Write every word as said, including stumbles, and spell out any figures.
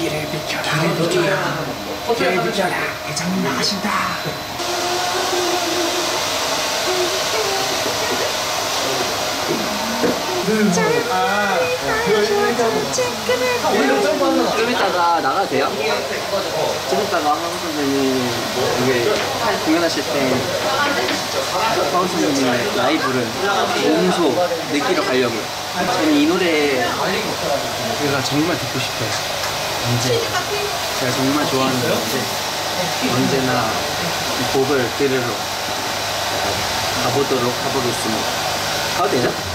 길을 비켜라. 길을 비켜라. 길을 비켜라. 회장님 나가신다. 좀 이따가 나가도 돼요? 좀 이따가 황 선생님 이게 공연하실 때 황 선생님의 라이브를 몸소 느끼러 가려고요. 저는 이 노래가 정말 듣고 싶어요. 언제 제가 정말 좋아하는 노래인데 언제나 이 곡을 들으러 가보도록 하겠습니다. 가도 되죠?